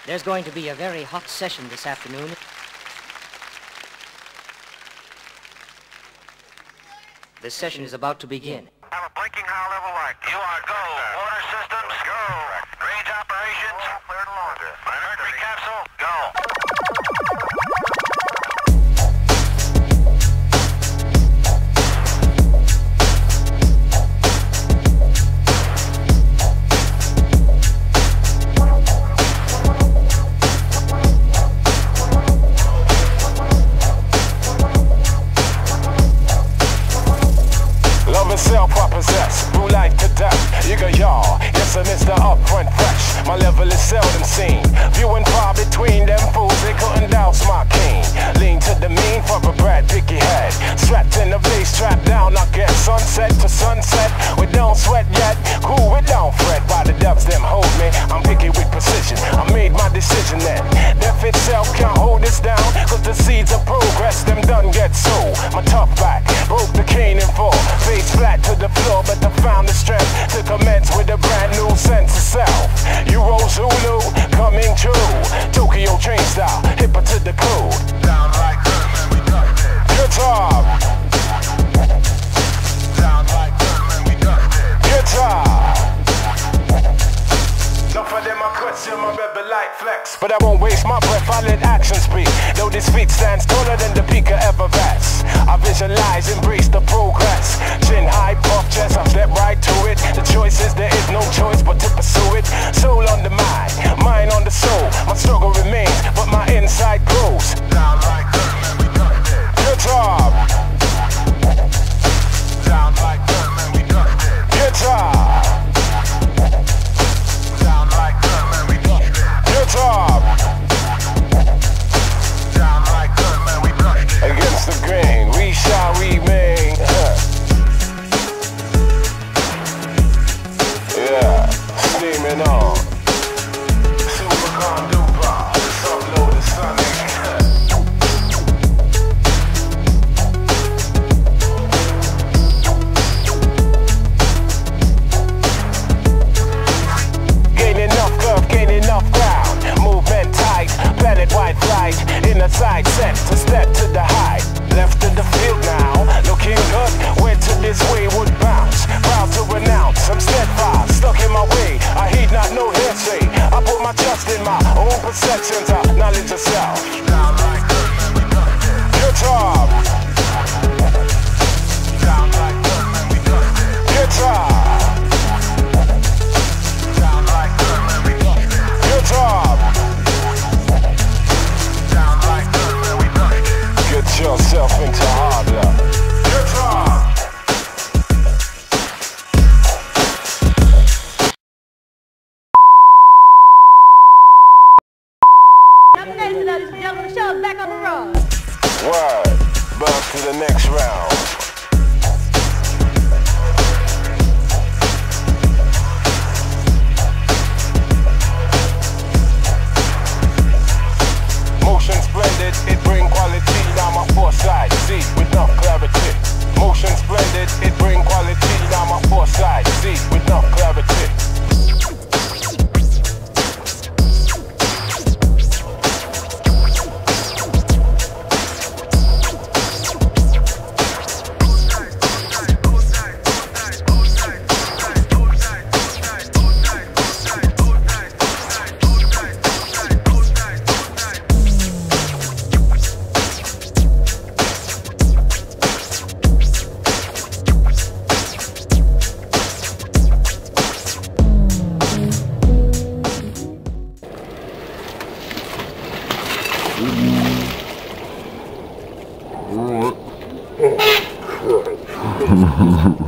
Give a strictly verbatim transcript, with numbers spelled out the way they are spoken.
There's going to be a very hot session this afternoon. This session is about to begin. Have a blinking high level light. You are go. Water systems, go. Range operations, clear to launch. Mercury capsule, go. Self-I-possess, through life to death. You go y'all, yes I'm Mister Upfront Fresh. My level is seldom seen. Viewing far between them fools, they couldn't douse my king. Lean to the mean for a Brad picky head. Strapped in the place, strapped down, I get sunset to sunset. We don't sweat yet, cool, we don't fret. By the depths them hold me, I'm picky with precision. I made my decision then. Death itself can't hold us down, cause the seeds of progress, them done get sold. My tough back, broke the cane in four. Face flat to the floor, but I found the strength to commence with a brand new sense of self. Euro Zulu, coming true. Tokyo train style, hipper to the code. Down like good, man, we done it. Guitar. Down like good, man, we done it. Guitar. Enough of them I question my rebel like flex, but I won't waste my breath, I let action speak. Though this feat stands taller than the peak of Everest, I visualize, embrace the progress. Chin high, puff chest, I step right to it. The choice is there is no choice but to pursue it. Soul on the mind, mind on the soul. My struggle remains, but my inside grows. Down like good, man, we done it. Guitar. Down like good, man, we done it. Guitar. Down like good, man, we done it. Guitar. Down like good, man, we done it. Against the grain, we shall remain. Yeah, steaming on. Super duper, upload the sonic. Gain enough curve, gain enough ground. Movement tight, planet wide flight. In a side set to step to the height. Left to the field now, looking good. Went to this way would bounce. Proud to renounce, I'm steadfast, stuck in my way. I heed not no hearsay. I put my trust in my own perceptions of knowledge of self. Down like good, man, we done it. Guitar. Down like good, man, we done it. Guitar. Down like good, man, we done it. Guitar. Down like good, man, we done it. Get yourself into hard luck. Guitar. Up next, ladies and gentlemen, the show's back on the road. Word. Back to the next round. Motion splendid, it bring quality. Now my foresight, see with enough clarity. Motion splendid, it bring quality. Now my foresight, see with enough clarity. Oh,